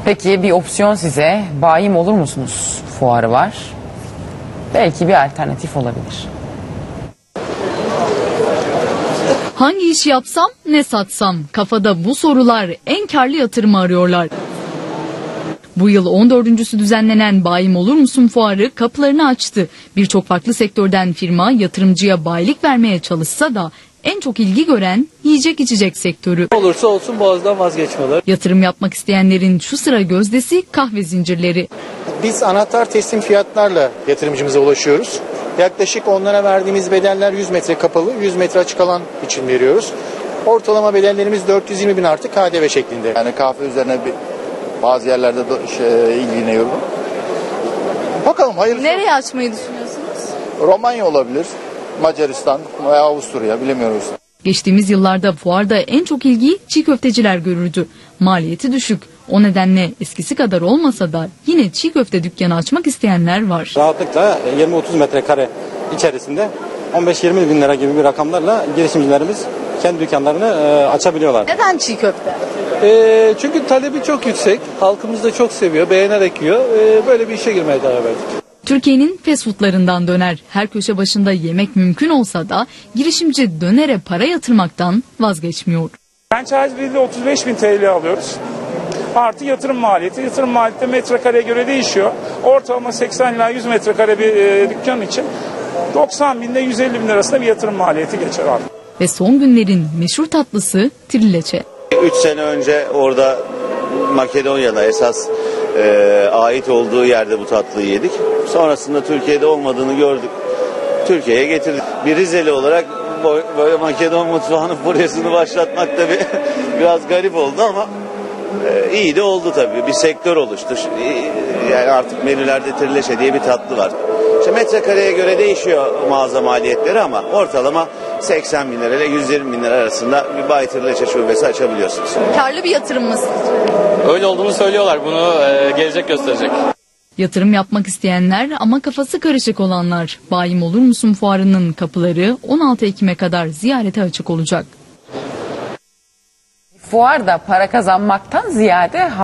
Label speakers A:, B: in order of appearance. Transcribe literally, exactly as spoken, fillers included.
A: Peki bir opsiyon size, bayim olur musunuz fuarı var. Belki bir alternatif olabilir.
B: Hangi işi yapsam, ne satsam? Kafada bu sorular, en karlı yatırımı arıyorlar. Bu yıl on dördüncüsü düzenlenen Bayim Olur Musun fuarı kapılarını açtı. Birçok farklı sektörden firma yatırımcıya bayilik vermeye çalışsa da en çok ilgi gören yiyecek içecek sektörü.
C: Olursa olsun boğazdan vazgeçmeler.
B: Yatırım yapmak isteyenlerin şu sıra gözdesi kahve zincirleri.
D: Biz anahtar teslim fiyatlarla yatırımcımıza ulaşıyoruz. Yaklaşık onlara verdiğimiz bedeller yüz metre kapalı, yüz metre açık alan için veriyoruz. Ortalama bedellerimiz dört yüz yirmi bin artı K D V şeklinde.
E: Yani kahve üzerine bir, bazı yerlerde de şey, ilgileniyorum. Bakalım hayırlısı.
B: Nereye açmayı düşünüyorsunuz?
E: Romanya olabilir, Macaristan veya Avusturya, bilemiyoruz.
B: Geçtiğimiz yıllarda fuarda en çok ilgiyi çiğ köfteciler görürdü. Maliyeti düşük. O nedenle eskisi kadar olmasa da yine çiğ köfte dükkanı açmak isteyenler var.
F: Rahatlıkla yirmi otuz metrekare içerisinde on beş yirmi bin lira gibi bir rakamlarla girişimcilerimiz kendi dükkanlarını e, açabiliyorlar.
B: Neden çiğ köfte?
C: E, çünkü talebi çok yüksek. Halkımız da çok seviyor, beğenerek yiyor. E, böyle bir işe girmeye karar verdik.
B: Türkiye'nin fast foodlarından döner. Her köşe başında yemek mümkün olsa da girişimci dönere para yatırmaktan vazgeçmiyor.
G: Franchise Fee ile otuz beş bin T L alıyoruz. Artı yatırım maliyeti. Yatırım maliyeti de metrekareye göre değişiyor. Ortalama seksen ila yüz metrekare bir e, dükkan için doksan bin ile yüz elli bin arasında bir yatırım maliyeti geçer abi.
B: Ve son günlerin meşhur tatlısı trileçe.
H: üç sene önce orada Makedonya'da esas e, ait olduğu yerde bu tatlıyı yedik. Sonrasında Türkiye'de olmadığını gördük. Türkiye'ye getirdik. Bir Rizeli olarak böyle Makedon mutfağının furyasını başlatmak da bir, biraz garip oldu ama e, iyi de oldu tabii. Bir sektör oluştu. Yani artık menülerde trileçe diye bir tatlı var. İşte metrekareye göre değişiyor mağaza maliyetleri ama ortalama seksen bin lira ile yüz yirmi bin lira arasında bir Bay Trileçe şubesi açabiliyorsunuz.
B: Karlı bir yatırım mı?
F: Öyle olduğunu söylüyorlar. Bunu e, gelecek gösterecek.
B: Yatırım yapmak isteyenler ama kafası karışık olanlar. Bayim Olur Musun fuarının kapıları on altı Ekim'e kadar ziyarete açık olacak.
A: Fuarda para kazanmaktan ziyade